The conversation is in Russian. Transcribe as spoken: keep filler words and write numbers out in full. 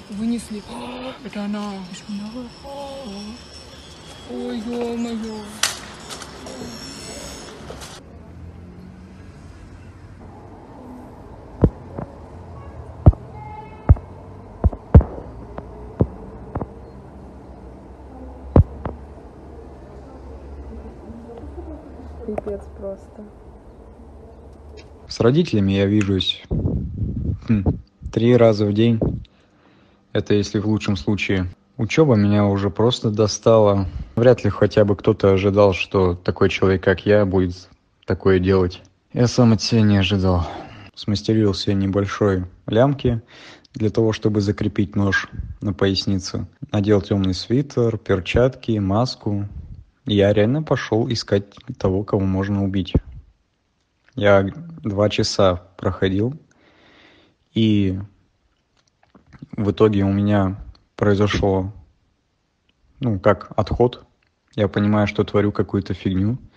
Вынесли. А, это она. Ой, ё-моё. Пипец просто. С родителями я вижусь хм, три раза в день. Это если в лучшем случае. Учеба меня уже просто достала. Вряд ли хотя бы кто-то ожидал, что такой человек, как я, будет такое делать. Я сам от себя не ожидал. Смастерил себе небольшой лямки для того, чтобы закрепить нож на пояснице. Надел темный свитер, перчатки, маску. Я реально пошел искать того, кого можно убить. Я два часа проходил, и в итоге у меня произошло, ну, как отход. Я понимаю, что творю какую-то фигню.